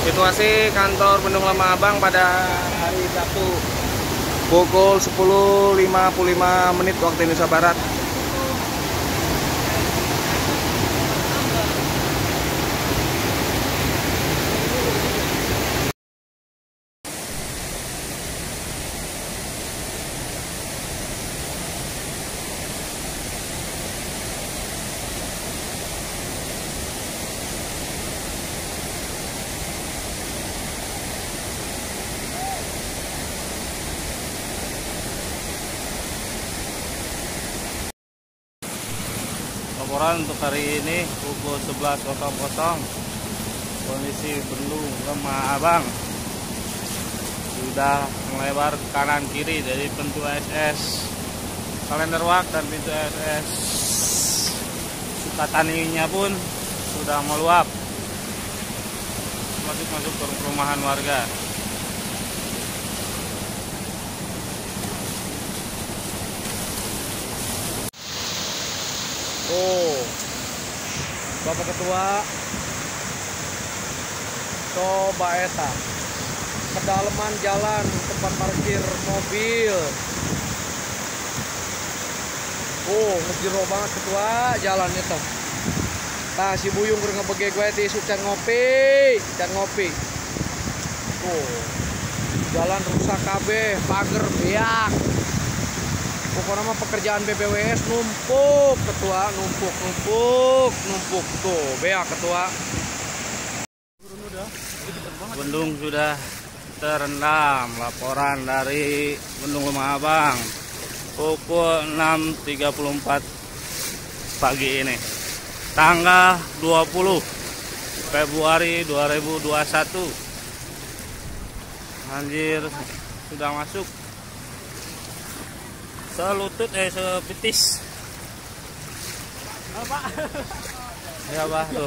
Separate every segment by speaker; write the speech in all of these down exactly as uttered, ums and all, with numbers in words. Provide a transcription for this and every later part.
Speaker 1: Situasi kantor Bendung Lembah Abang pada hari Sabtu pukul sepuluh lima puluh lima menit waktu Indonesia Barat. Laporan untuk hari ini pukul sebelas kondisi Bendung Lembah Abang sudah melebar kanan kiri dari pintu A S S Kalender Wak dan pintu A S S Sukataninya pun sudah meluap masuk masuk ke perumahan warga. Oh, Bapak Ketua, coba eta kedalaman jalan tempat parkir mobil. Oh, ngejero banget Ketua jalan itu. Tah si Buyung keur ngebege gue ti can ngopi, can ngopi. Oh, jalan rusak kabeh, pager beak. Pokoknya mah pekerjaan B P W S numpuk Ketua, numpuk, numpuk, numpuk tuh, beak Ketua. Bendung sudah terendam. Laporan dari Bendung Lembah Abang pukul enam tiga puluh empat pagi ini, tanggal dua puluh Februari dua ribu dua puluh satu. Banjir sudah masuk selutut eh sepitis. Apa? Ya bah tuh.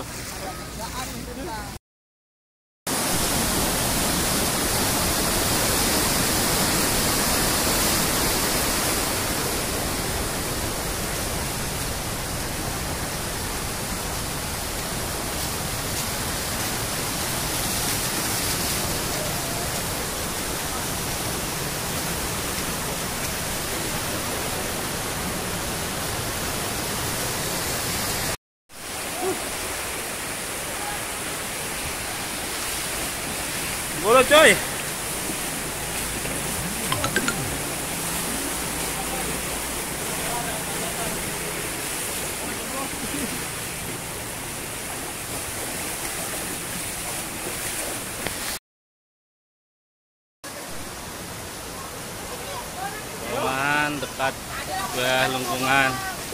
Speaker 1: Boleh coy. Perumahan dekat ke lingkungan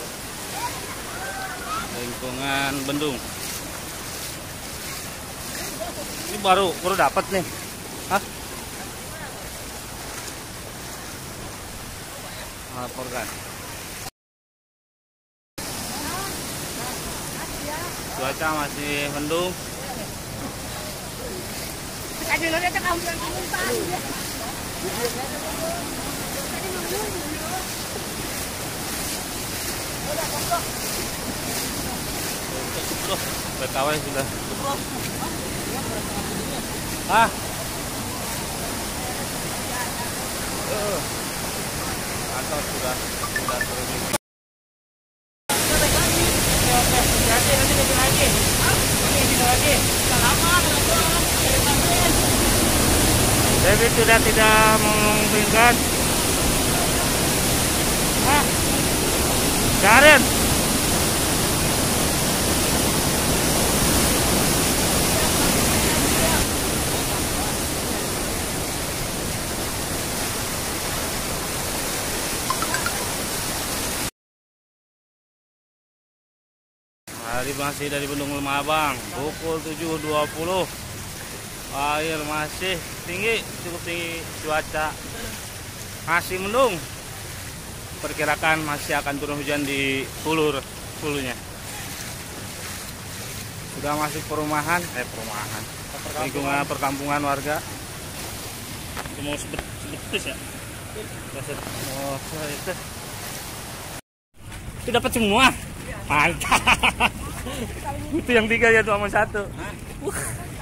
Speaker 1: lingkungan Bendung. Ini baru baru dapat nih. Hah? Laporkan. Cuaca masih mendung. B K W sudah. Ah. Uh. Atau sudah sudah turun. David sudah tidak memungkinkan. Ah. Karen. Hari masih dari Bendung Lembah Abang pukul tujuh dua puluh. Air masih tinggi, cukup tinggi, cuaca masih mendung. Perkirakan masih akan turun hujan di hulur hulunya. Sudah masuk perumahan, eh perumahan, lingkungan perkampungan warga. Mau sebetis ya? Oh, itu. Itu dapat semua. Mantap. Itu yang tiga ya, dua sama satu.